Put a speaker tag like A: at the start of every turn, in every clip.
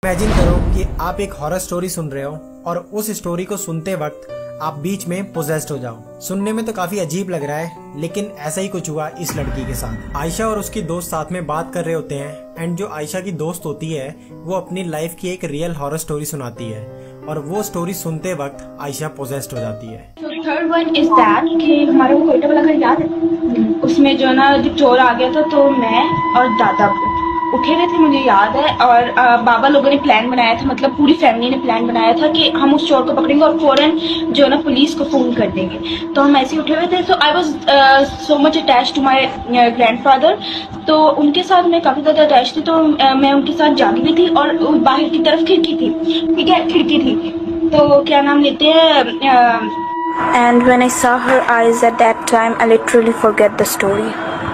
A: Imagine करो कि आप एक हॉरर स्टोरी सुन रहे हो और उस स्टोरी को सुनते वक्त आप बीच में पोजेस्ड हो जाओ। सुनने में तो काफी अजीब लग रहा है, लेकिन ऐसा ही कुछ हुआ इस लड़की के साथ। आयशा और उसकी दोस्त साथ में बात कर रहे होते हैं एंड जो आयशा की दोस्त होती है वो अपनी लाइफ की एक रियल हॉरर स्टोरी सुनाती है और वो स्टोरी सुनते वक्त आयशा पोजेस्ड हो जाती है।
B: थर्ड वन इज दैट कि हमारे को कोयटा वाला घर याद है, उसमें जो ना जब चोर आ गया था तो मैं और दादा उठे हुए थे, मुझे याद है। और बाबा लोगों ने प्लान बनाया था, मतलब पूरी फैमिली ने प्लान बनाया था कि हम उस चोर को पकड़ेंगे और फौरन जो ना पुलिस को फोन कर देंगे। तो हम ऐसे उठे हुए थे। So I was so much attached to my grandfather, तो उनके साथ मैं काफी ज्यादा अटैच थी। तो मैं उनके साथ जागी हुई थी और बाहर की तरफ खिड़की थी, ठीक है, खिड़की थी। तो क्या नाम लेते हैं,
C: And when I saw her eyes at that time, I literally forget the story.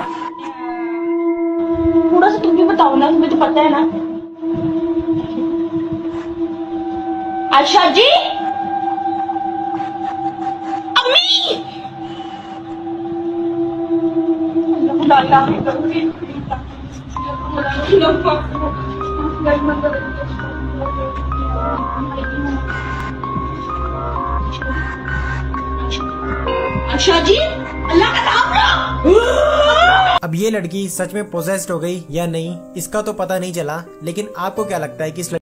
B: थोड़ा सा तुम भी बताओ ना, तुम्हें तो पता है ना। आयशा जी, अम्मी, आयशा जी, अल्लाह का नाम लो।
A: अब ये लड़की सच में पोजेस्ड हो गई या नहीं इसका तो पता नहीं चला, लेकिन आपको क्या लगता है कि इस